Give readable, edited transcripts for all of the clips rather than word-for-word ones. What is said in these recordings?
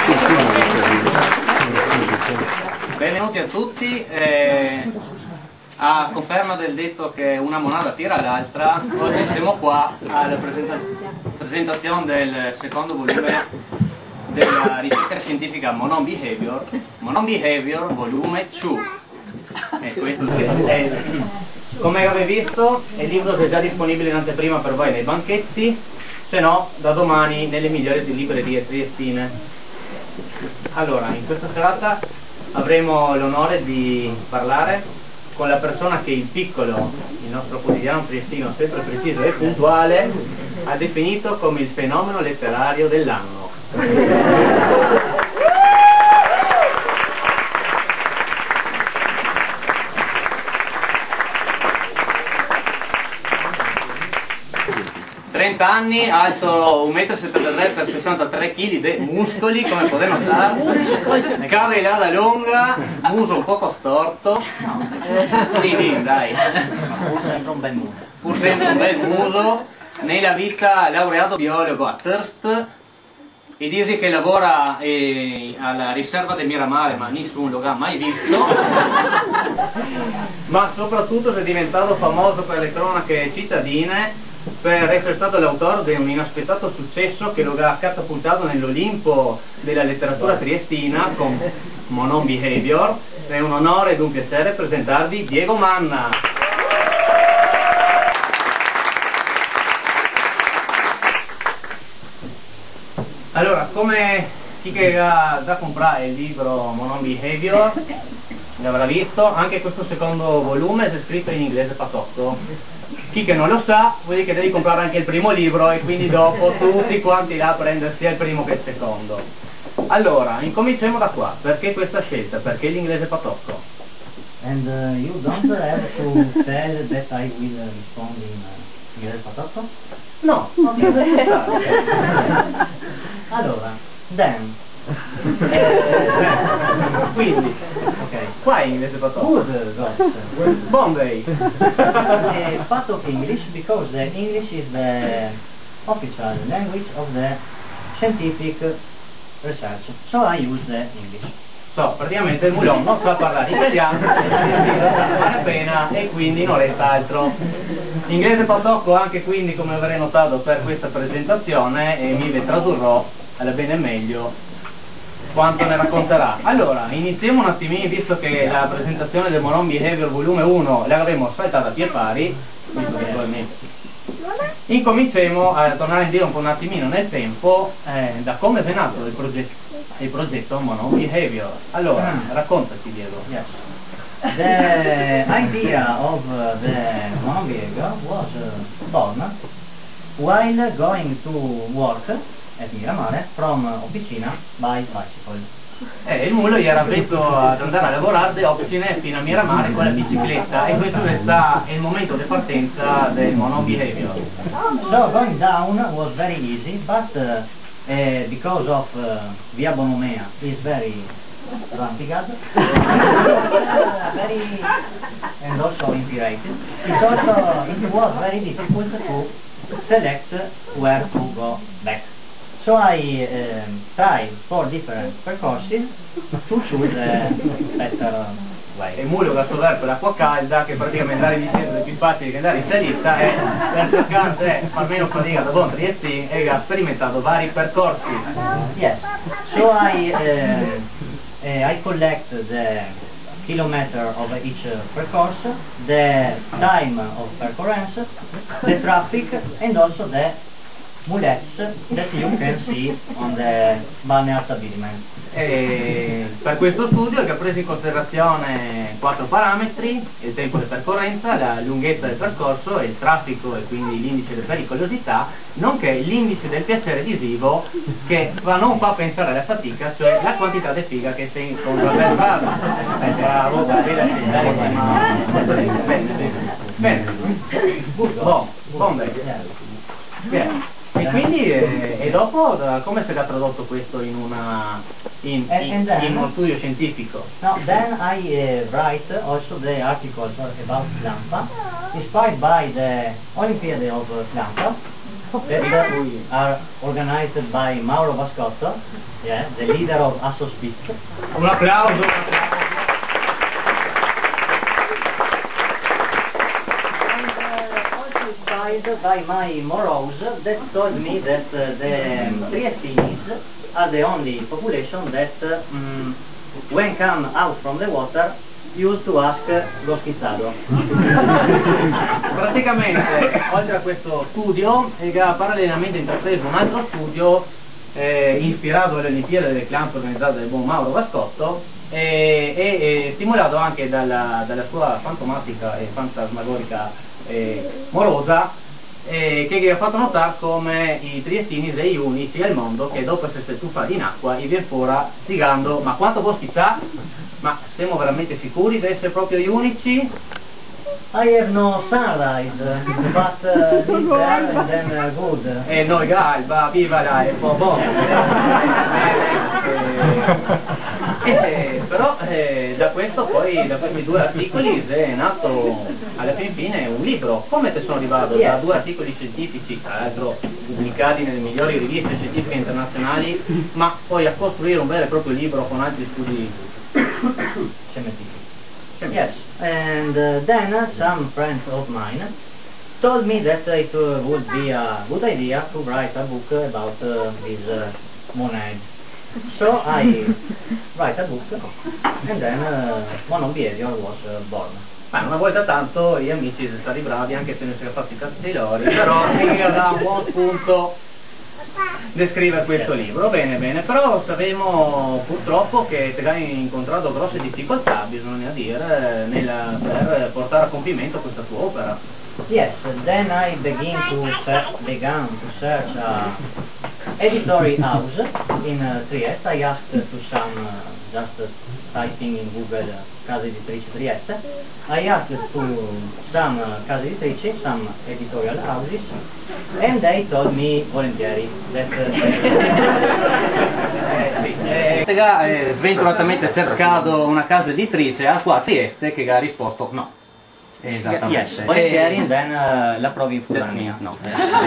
Benvenuti a tutti. A conferma del detto che una monada tira l'altra, oggi siamo qua alla presentazione del secondo volume della ricerca scientifica Monon Behavior volume 2. E questo come avete visto, il libro è già disponibile in anteprima per voi nei banchetti, se no da domani nelle migliori librerie triestine. Allora, in questa serata avremo l'onore di parlare con la persona che il piccolo, il nostro quotidiano triestino sempre preciso e puntuale, ha definito come il fenomeno letterario dell'anno. 30 anni, alto 1,73 m per 63 kg di muscoli, come potete notare, carrellata lunga, muso un poco storto, sì, dai, Pur sempre un bel muso. Pur sempre un bel muso, nella vita laureato biologo a Thirst, e dice che lavora alla riserva del Miramare, ma nessuno lo ha mai visto. Ma soprattutto si è diventato famoso per le cronache cittadine, per essere stato l'autore di un inaspettato successo che lo ha catapultato nell'Olimpo della letteratura triestina con Monon Behavior. È un onore ed un piacere presentarvi Diego Manna. Allora, come chi che ha da comprare il libro Monon Behavior l'avrà visto, anche questo secondo volume è scritto in inglese patotto. Chi che non lo sa vuol dire che devi comprare anche il primo libro e quindi dopo tutti quanti là a prendere sia il primo che il secondo. Allora, incominciamo da qua. Perché questa scelta? Perché l'inglese patocco? And you don't have to tell that I will respond in inglese patotto? No, non è necessario. Allora, then. Quindi, Ok. qua è inglese patocco. Good, God. Bombay. Part of English because the English is the official language of the scientific research. So I use the English. So, praticamente il Mulon non sa parlare italiano, vale pena e quindi non resta altro. Inglese patocco anche quindi, come avrei notato per questa presentazione, e mi tradurrò alla bene meglio quanto ne racconterà. Allora, iniziamo un attimino, visto che la presentazione del Monon Behavior volume 1 l'avremo saltata a pie pari, incominciamo a tornare indietro un attimino nel tempo, da come è nato il progetto Monon Behavior. Allora, raccontaci Diego. Yes. The idea of the Monon Behavior was born while going to work at Miramare from Officina by bicycle. Il mulo gli era detto ad andare a lavorare da Officine fino a Miramare con la bicicletta, e questo è il momento di partenza del Monon Behavior. So going down was very easy, but because of Via Bonomea is very rampigad, very and also infuriated, it was very difficult to select where to go back. So I tried 4 different percorsi to choose a better way. E il mulo va a trovare quell'acqua calda, che praticamente andare in discesa è più facile che andare in salita, e per cercare far meno fatica da buon triestino, e ha sperimentato vari percorsi. Yes. So I collect the kilometer of each percourse, the time of percorrence, the traffic, and also the mulettes that you can see on the balnear stabiliment. E per questo studio che ha preso in considerazione 4 parametri: il tempo di percorrenza, la lunghezza del percorso, il traffico e quindi l'indice di pericolosità, nonché l'indice del piacere visivo, che non fa pensare alla fatica, cioè la quantità di figa che si incontra per bravo. Bravo, bene. Bene. E quindi, e dopo come si è tradotto questo in uno studio scientifico? Now then I write also the articles about Lampa, inspired by the Olympiad of Lampa, that are organized by Mauro Vascotto, yeah, the leader of ASSOSPIC. Un applauso. Also inspired by my Moros that told me that the Triestinis are the only population that when come out from the water used to ask lo schizzado. Praticamente, oltre a questo studio, era parallelamente intrapreso un altro studio ispirato alle Olimpiadi delle Clamp organizzate dal buon Mauro Vascotto e stimolato anche dalla sua fantomatica e fantasmagorica morosa, che gli ha fatto notare come i triestini degli unici al mondo che dopo essersi tuffati in acqua gli viene fuori stigando: ma quanto può schizzare? Ma siamo veramente sicuri di essere proprio gli unici? I have no sunrise, but live there and then good. E noi Galba, viva la e po'. Però da questo poi, da questi due articoli è nato alla fine un libro. Come te sono arrivato da due articoli scientifici, tra l'altro pubblicati nelle migliori riviste scientifiche internazionali, ma poi a costruire un vero e proprio libro con altri studi scientifici? Yes, and then some friends of mine told me that it would be a good idea to write a book about this monad. So I write a book and then Monon Behavior was born. Ma una volta tanto gli amici sono stati bravi, anche se non si sono fatti i cazzi loro, però era un buon spunto di scrivere questo libro. Bene, però sappiamo purtroppo che ti hai incontrato grosse difficoltà, bisogna dire, per portare a compimento questa tua opera. Yes, then I began to search editorial house in Trieste. I asked to some, just typing in Google casa editrice Trieste, I asked to some casa editrici, some editorial houses, and they told me volentieri that sventuratamente cercato una casa editrice a qua a Trieste che ha risposto no. Esattamente. yes, volentieri, and then la provi in Fulania. No.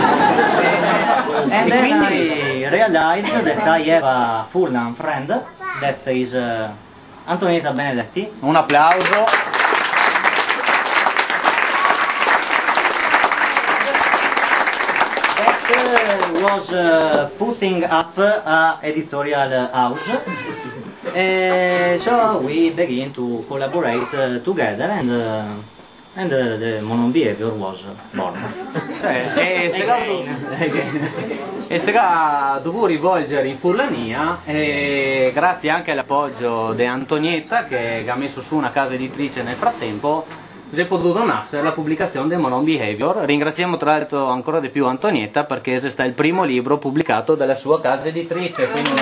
And then I realized that I have a Furlan friend that is Antonietta Benedetti. Un applauso. That was putting up a editorial house. So we began to collaborate together, and the Monon Behavior was born. E si ha dovuto rivolgere in Furlania grazie anche all'appoggio di Antonietta che ha messo su una casa editrice nel frattempo, si è potuto nascere la pubblicazione del Monon Behavior. Ringraziamo tra l'altro ancora di più Antonietta perché questo è il primo libro pubblicato dalla sua casa editrice, quindi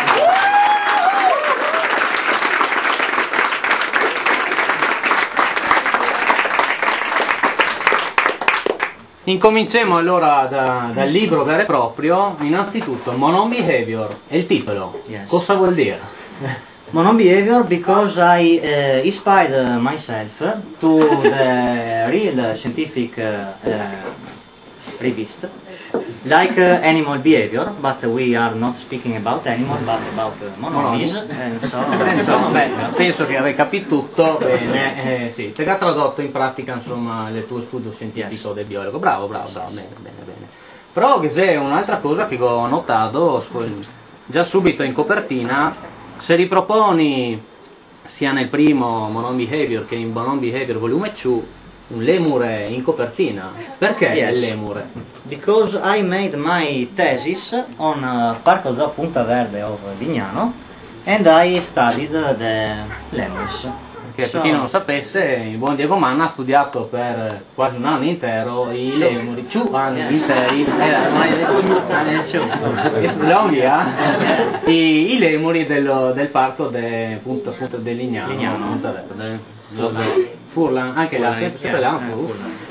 incominciamo allora dal libro vero e proprio. Innanzitutto Monon Behavior e il titolo, yes. Cosa vuol dire? Monon Behavior because I inspired myself to the real scientific revist like Animal Behavior, but we are not speaking about animal but about mononis, and so Insomma, penso che avevi capito tutto bene, sì. Te ha tradotto in pratica insomma il tuo studio scientifico del biologo. Bravo, bene. Però che c'è un'altra cosa che ho notato già subito in copertina. Se riproponi sia nel primo Monon Behavior che in Monon Behavior volume 2 un lemure in copertina, perché il lemure? Because I made my thesis on Parco Zoo Punta Verde of Lignano and I studied the lemurs. Perché per chi non lo sapesse, il buon Diego Manna ha studiato per quasi un anno intero i lemuri, i lemuri del parco del Lignano, Punta Verde. Furlan, anche là, sempre là,